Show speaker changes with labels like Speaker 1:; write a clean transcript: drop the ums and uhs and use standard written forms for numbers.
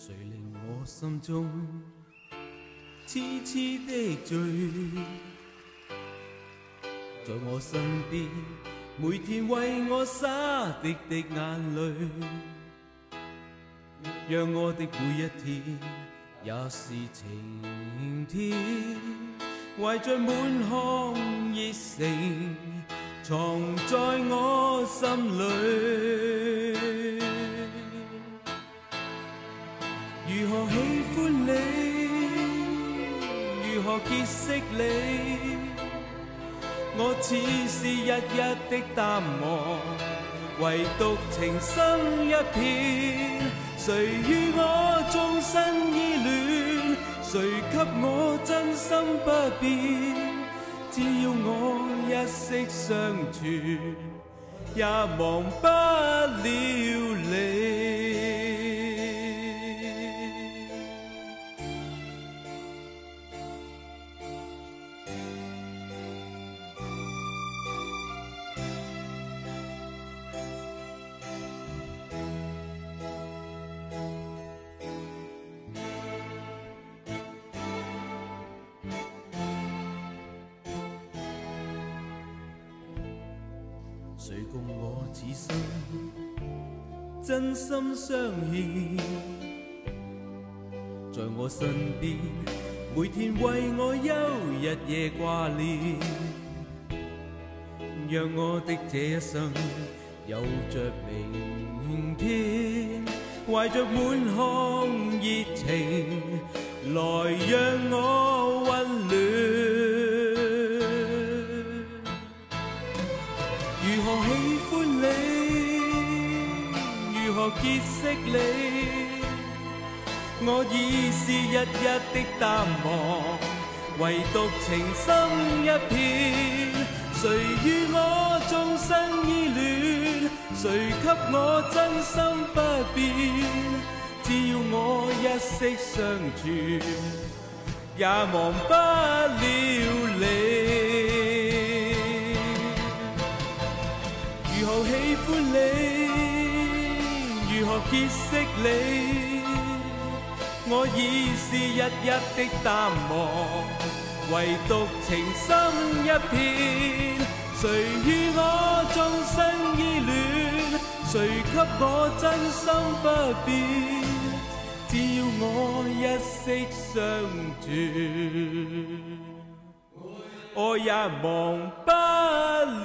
Speaker 1: 谁令我心中痴痴的醉？在我身边，每天为我洒滴滴眼泪，让我的每一天也是晴天，怀着满腔热诚，藏在我心里。如何喜欢你，如何结识你，我似是日日的淡忘，唯独情深一片。谁与我终身依恋，谁给我真心不变？只要我一息相存，也忘不了你。谁共我此生真心相牵，在我身边，每天为我忧日夜挂念，让我的这一生有着明天，怀着满腔热情，来让我温暖。如何喜欢你，如何结识你，我已是日日的淡忘，唯独情深一片。谁与我终身依恋，谁给我真心不变？只要我一息相存，也忘不了你。如何喜欢你，如何结识你，我已是日日的淡忘，唯独情深一片。谁与我终身依恋，谁给我真心不变？只要我一息相存，我也忘不了。